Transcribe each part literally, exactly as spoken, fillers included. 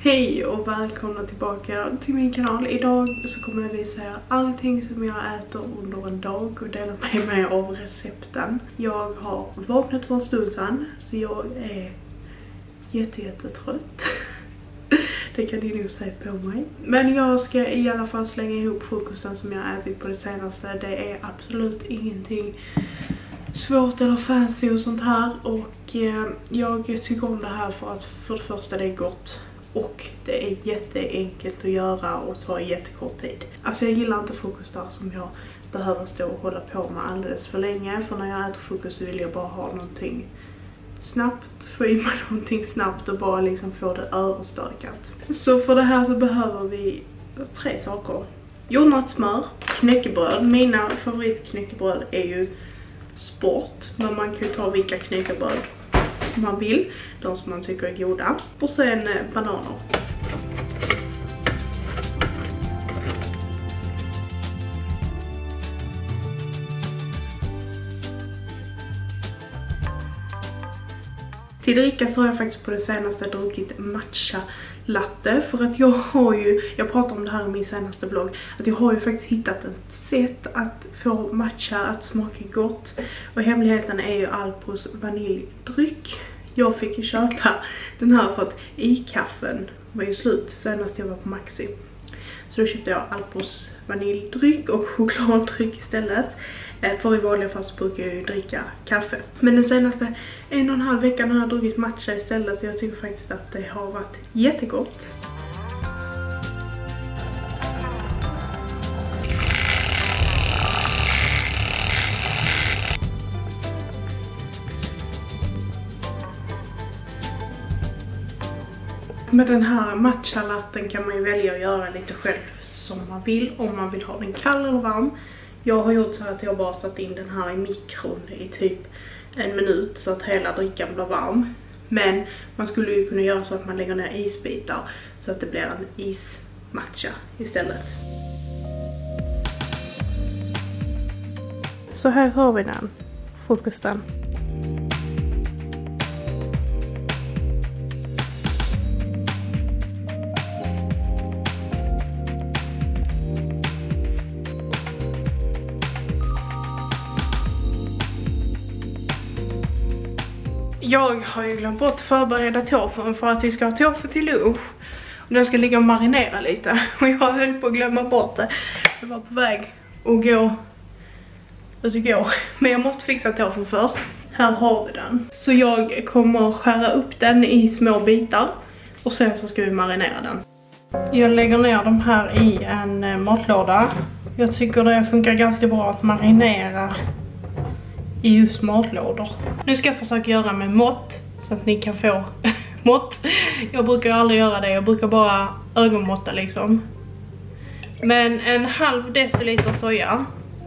Hej och välkomna tillbaka till min kanal. Idag så kommer jag visa er allting som jag äter under en dag och dela med mig av recepten. Jag har vaknat för en stund sedan så jag är jätte, jätte trött. Det kan ni nog säga på mig. Men jag ska i alla fall slänga ihop frukosten som jag har ätit på det senaste. Det är absolut ingenting svårt eller fancy och sånt här. Och eh, jag tycker om det här för att för det första det är gott. Och det är jätteenkelt att göra och tar jättekort tid. Alltså jag gillar inte frukostar som jag behöver stå och hålla på med alldeles för länge. För när jag äter frukost så vill jag bara ha någonting snabbt. Få i mig någonting snabbt och bara liksom få det överstökat. Så för det här så behöver vi tre saker. Jordnötssmör, knäckebröd. Mina favoritknäckebröd är ju Sport. Men man kan ju ta vilka knäckebröd man vill, de som man tycker är goda. Och sen eh, bananer. Till dricka så har jag faktiskt på det senaste druckit matcha latte. För att jag har ju, jag pratar om det här i min senaste vlogg, att jag har ju faktiskt hittat ett sätt att få matcha att smaka gott. Och hemligheten är ju Alpros vaniljdryck. Jag fick ju köpa den här för att i-kaffen var ju slut senast jag var på Maxi. Så då köpte jag Alpros vaniljdryck och chokladdryck istället. För i vanliga fall så brukar jag ju dricka kaffe. Men den senaste en och en halv veckan har jag druckit matcha istället. Och jag tycker faktiskt att det har varit jättegott. Med den här matcha-latten kan man ju välja att göra lite själv som man vill. Om man vill ha den kall eller varm. Jag har gjort så att jag bara satt in den här i mikron i typ en minut så att hela drickan blir varm. Men man skulle ju kunna göra så att man lägger ner isbitar så att det blir en ismatcha istället. Så här har vi den, frukosten. Jag har ju glömt bort att förbereda tofun för att vi ska ha tofu till lunch. Och den ska ligga och marinera lite. Och jag höll på att glömma bort det. Jag var på väg att gå ut och gå. Men jag måste fixa tofun först. Här har vi den. Så jag kommer skära upp den i små bitar. Och sen så ska vi marinera den. Jag lägger ner de här i en matlåda. Jag tycker det funkar ganska bra att marinera i just matlådor. Nu ska jag försöka göra med mått så att ni kan få mått. Jag brukar aldrig göra det, jag brukar bara ögonmåtta liksom. Men en halv deciliter soja.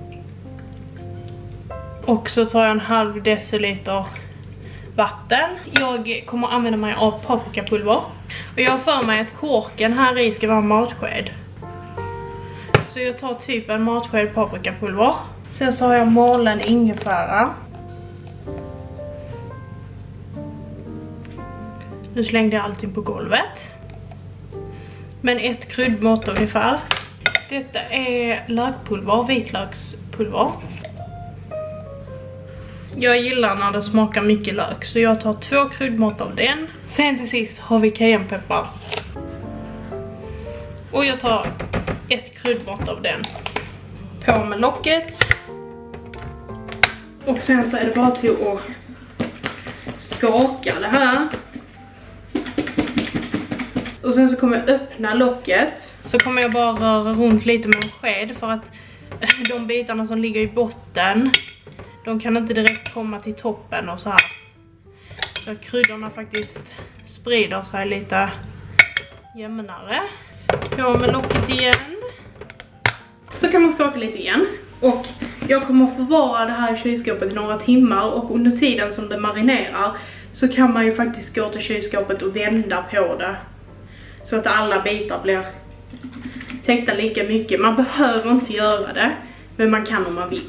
Och så tar jag en halv deciliter vatten. Jag kommer använda mig av paprikapulver. Och jag har för mig att korken här i ska vara en matsked. Så jag tar typ en matsked paprikapulver. Sen så har jag malen ingefära. Nu slängde jag allting på golvet. Men ett kryddmått ungefär. Detta är lökpulver, vitlökspulver. Jag gillar när det smakar mycket lök, så jag tar två kryddmått av den. Sen till sist har vi cayennepeppar. Och jag tar ett kryddmått av den. På med locket. Och sen så är det bara till att skaka det här. Och sen så kommer jag öppna locket. Så kommer jag bara röra runt lite med en sked. För att de bitarna som ligger i botten, de kan inte direkt komma till toppen och så här. Så att kryddorna faktiskt sprider sig lite jämnare. På med locket igen. Så kan man skaka lite igen. Och jag kommer att förvara det här i kylskåpet i några timmar. Och under tiden som det marinerar så kan man ju faktiskt gå till kylskåpet och vända på det. Så att alla bitar blir täckta lika mycket. Man behöver inte göra det, men man kan om man vill.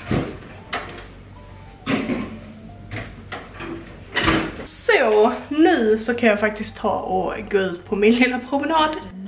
Så, nu nu så kan jag faktiskt ta och gå ut på min lilla promenad.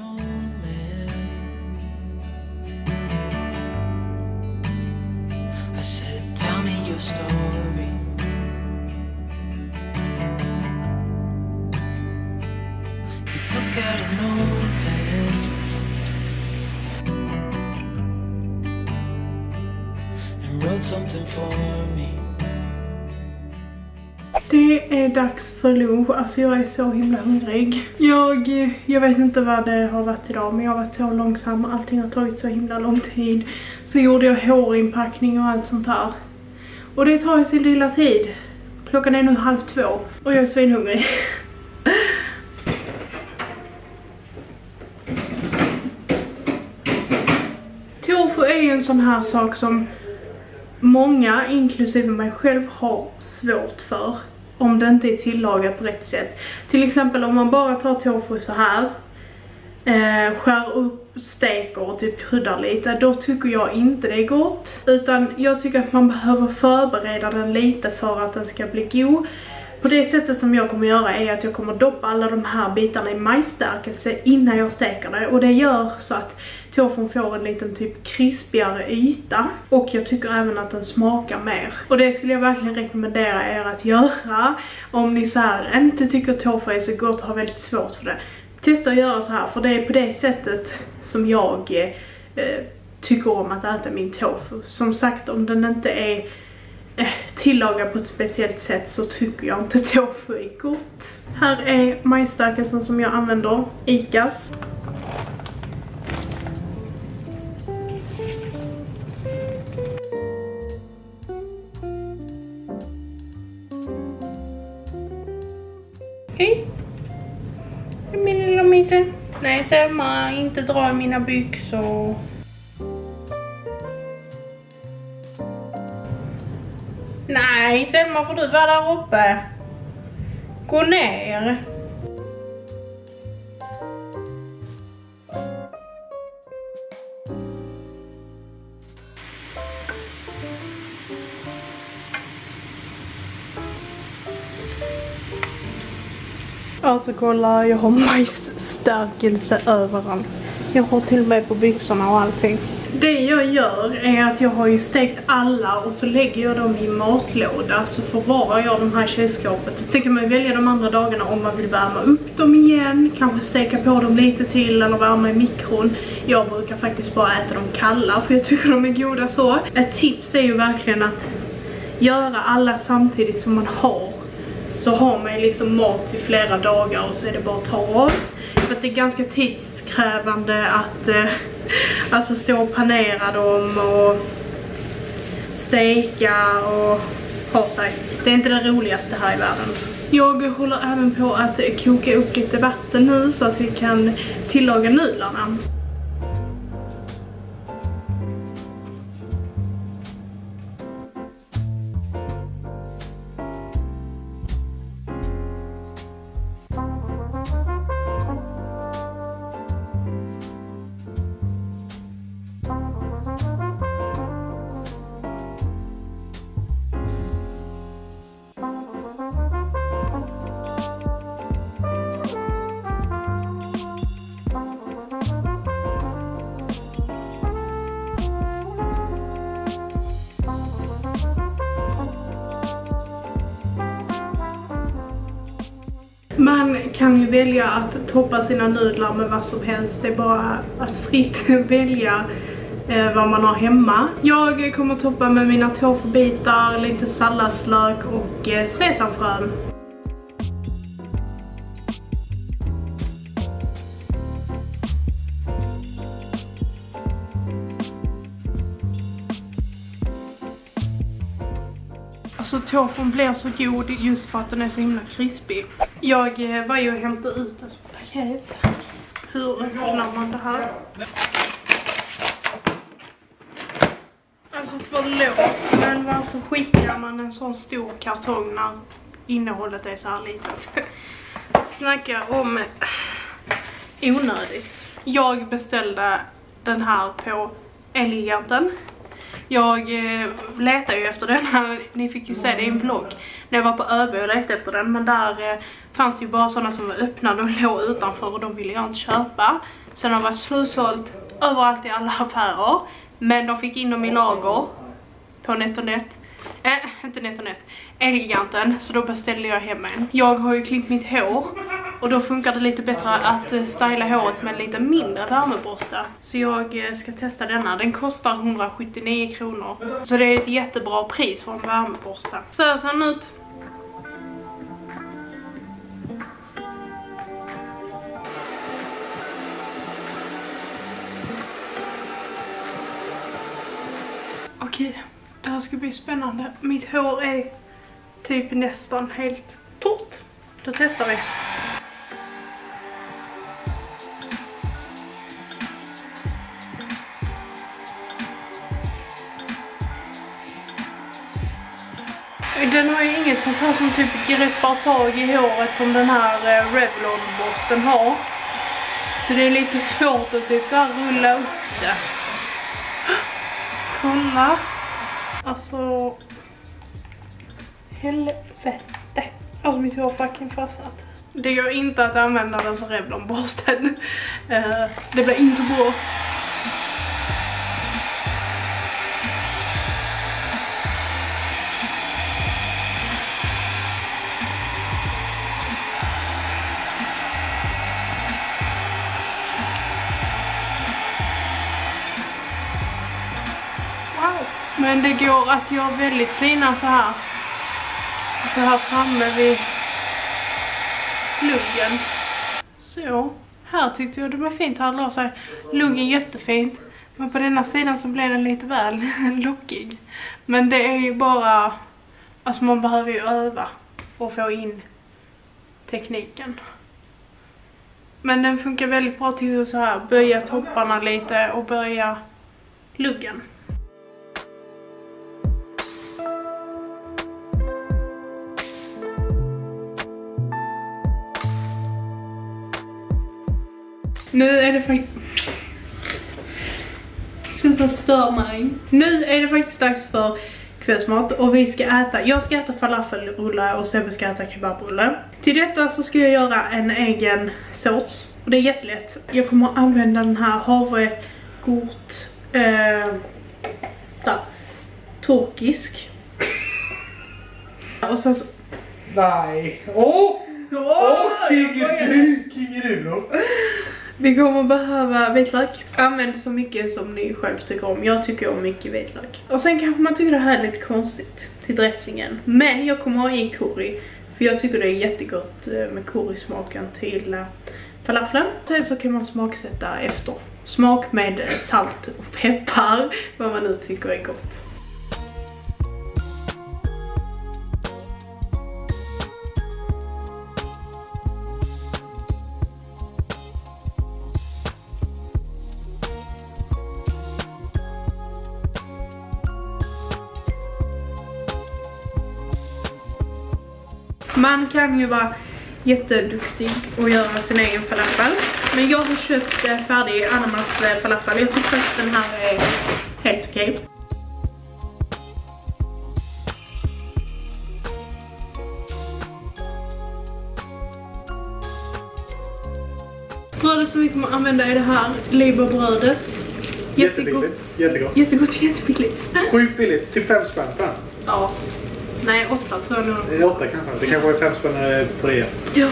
Det är dags för lunch. Alltså jag är så himla hungrig. Jag, jag vet inte vad det har varit idag, men jag har varit så långsam. Allting har tagit så himla lång tid. Så gjorde jag hårinpackning och allt sånt här. Och det tar ju sin lilla tid. Klockan är nu halv två och jag är svinhungrig. Tofu är ju en sån här sak som många, inklusive mig själv, har svårt för om det inte är tillagat på rätt sätt. Till exempel om man bara tar tofu så här, eh, skär upp, steker och typ kryddar lite, då tycker jag inte det är gott. Utan jag tycker att man behöver förbereda den lite för att den ska bli god. På det sättet som jag kommer göra är att jag kommer doppa alla de här bitarna i majsstärkelse innan jag steker det. Och det gör så att tofun får en liten typ krispigare yta. Och jag tycker även att den smakar mer. Och det skulle jag verkligen rekommendera er att göra. Om ni så här inte tycker tofu är så gott och har väldigt svårt för det. Testa att göra så här, för det är på det sättet som jag eh, tycker om att äta min tofu. Som sagt, om den inte är tillaga på ett speciellt sätt så tycker jag inte tofu är gott. Här är majsstärkelsen som jag använder, Icas. Hej! Min lilla myse. Nej, Selma, inte dra i mina byxor. Nej, Selma, får du vara där uppe? Gå ner. Alltså kolla, jag har majsstärkelse överallt. Jag har till och med på byxorna och allting. Det jag gör är att jag har ju stekt alla och så lägger jag dem i matlåda, så förvarar jag de här i kylskåpet. Sen kan man välja de andra dagarna om man vill värma upp dem igen, kanske steka på dem lite till eller värma i mikron. Jag brukar faktiskt bara äta dem kalla för jag tycker de är goda så. Ett tips är ju verkligen att göra alla samtidigt som man har. Så har man liksom mat i flera dagar och så är det bara att ta av. För att det är ganska tidskrävande att eh, alltså stå och panera dem och steka och ha sig. Det är inte det roligaste här i världen. Jag håller även på att koka upp lite vatten nu så att vi kan tillaga nudlarna. Man kan ju välja att toppa sina nudlar med vad som helst. Det är bara att fritt välja eh, vad man har hemma. Jag kommer toppa med mina tofubitar, lite salladslök och eh, sesamfrön. Alltså tofun blir så god just för att den är så himla krispig. Jag eh, var ju och hämtade ut ett paket. Hur öppnar man det här? Alltså förlåt, men varför skickar man en sån stor kartong när innehållet är så här litet? Snacka om onödigt. Jag beställde den här på Elgiganten. Jag eh, letar ju efter den här, ni fick ju se det i en vlogg när jag var på Öby och letade efter den. Men där eh, fanns ju bara sådana som var öppnade och låg utanför och de ville jag inte köpa. Sen har det varit slutsålt överallt i alla affärer. Men de fick in dem i lager på NetOnNet. Äh, inte NetOnNet, Elgiganten, så då beställde jag hem en. Jag har ju klippt mitt hår och då funkar det lite bättre att styla håret med lite mindre värmeborste. Så jag ska testa denna, den kostar hundrasjuttionio kronor. Så det är ett jättebra pris för en värmeborste. Så här ser den ut. Okej. Det här ska bli spännande. Mitt hår är typ nästan helt torrt. Då testar vi. Den har ju inget sånt här som typ greppar tag i håret som den här eh, Revlon-borsten har. Så det är lite svårt att typ så här rulla upp det. Kolla. Alltså, helvete. Alltså mitt hår fucking fastnat. Det gör inte att använda den som Revlon-borsten. uh, Det blir inte bra. Men det går att göra väldigt fina så här. Så här framme vid luggen. Så, här tyckte jag det var fint. Här la sig luggen jättefint. Men på denna sidan så blev den lite väl lockig. Men det är ju bara, alltså man behöver ju öva och få in tekniken. Men den funkar väldigt bra till att så här böja topparna lite och böja luggen. Nu är det faktiskt... Sluta stör mig. Nu är det faktiskt dags för kvällsmat och vi ska äta... Jag ska äta falafelrulle och Sebbe ska äta kebabrulle. Till detta så ska jag göra en egen sås. Och det är jättelätt. Jag kommer att använda den här havregurt... Eh, där. Turkisk. Och sen så... Nej. Åh! Åh! Åh! King är du då? Vi kommer behöva vitlök. Använd så mycket som ni själv tycker om. Jag tycker om mycket vitlök. Och sen kanske man tycker det här är lite konstigt till dressingen. Men jag kommer ha i curry. För jag tycker det är jättegott med currysmaken till falafeln. Sen så kan man smaksätta efter. Smak med salt och peppar. Vad man nu tycker är gott. Man kan ju vara jätteduktig och göra sin egen falafel. Men jag har köpt färdig ananas falafel. Jag tycker att den här är helt okej. Brödet som vi kommer använda är det här Liber-brödet. Jättebilligt. Jättegott. Jättegott, jättebilligt. Sjukt billigt. Till fem spänn på den. Ja. Nej, åtta tror jag nog. Det är åtta kanske. Det kanske är fem spänn på det. Ja.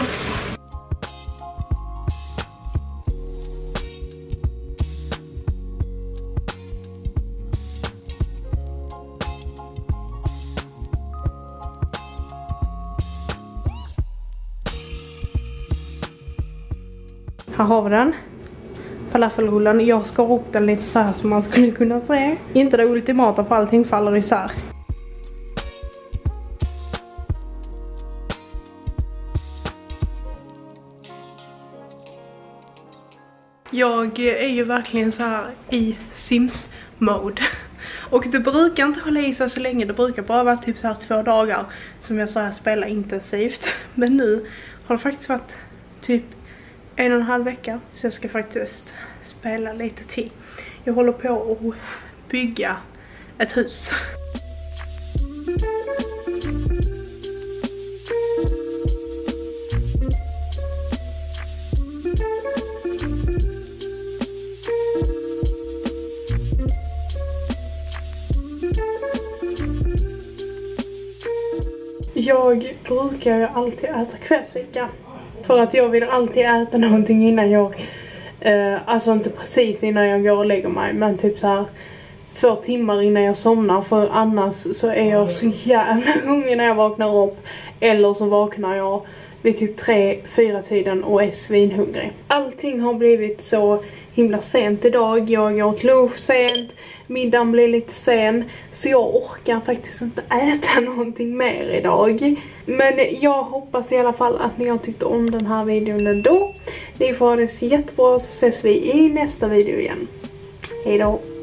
Här har vi den. Falafelrullen. Jag skar upp den lite så här som man skulle kunna se. Inte det ultimata för allting faller isär. Jag är ju verkligen så här i Sims-mode. Och det brukar inte hålla i sig så länge. Det brukar bara vara typ så här två dagar som jag så här spelar intensivt. Men nu har det faktiskt varit typ en och en halv vecka. Så jag ska faktiskt spela lite till. Jag håller på att bygga ett hus. Jag brukar ju alltid äta kvällsfika. För att jag vill alltid äta någonting innan jag... Eh, alltså inte precis innan jag går och lägger mig. Men typ så här två timmar innan jag somnar. För annars så är jag så jävla hungrig när jag vaknar upp. Eller så vaknar jag vid typ tre, fyra tiden och är svinhungrig. Allting har blivit så himla sent idag. Jag åt lunch sent. Middagen blir lite sen. Så jag orkar faktiskt inte äta någonting mer idag. Men jag hoppas i alla fall att ni har tyckt om den här videon ändå. Ni får ha det så jättebra, så ses vi i nästa video igen. Hej då!